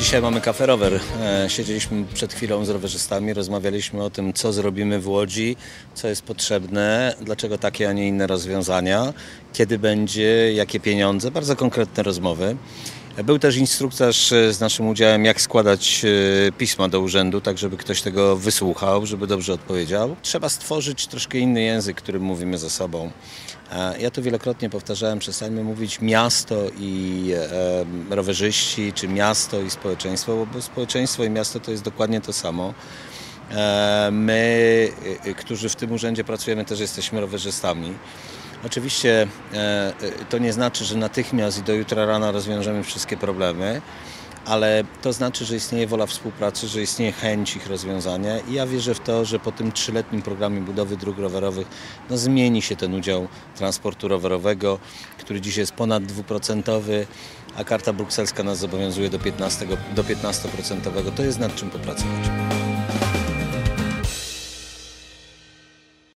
Dzisiaj mamy Cafe Rower. Siedzieliśmy przed chwilą z rowerzystami, rozmawialiśmy o tym, co zrobimy w Łodzi, co jest potrzebne, dlaczego takie, a nie inne rozwiązania, kiedy będzie, jakie pieniądze, bardzo konkretne rozmowy. Był też instruktaż z naszym udziałem, jak składać pisma do urzędu, tak żeby ktoś tego wysłuchał, żeby dobrze odpowiedział. Trzeba stworzyć troszkę inny język, którym mówimy ze sobą. Ja to wielokrotnie powtarzałem, przestańmy mówić miasto i rowerzyści, czy miasto i społeczeństwo, bo społeczeństwo i miasto to jest dokładnie to samo. My, którzy w tym urzędzie pracujemy, też jesteśmy rowerzystami. Oczywiście to nie znaczy, że natychmiast i do jutra rana rozwiążemy wszystkie problemy, ale to znaczy, że istnieje wola współpracy, że istnieje chęć ich rozwiązania i ja wierzę w to, że po tym 3-letnim programie budowy dróg rowerowych zmieni się ten udział transportu rowerowego, który dziś jest ponad 2%, a karta brukselska nas zobowiązuje do 15%. To jest nad czym popracować.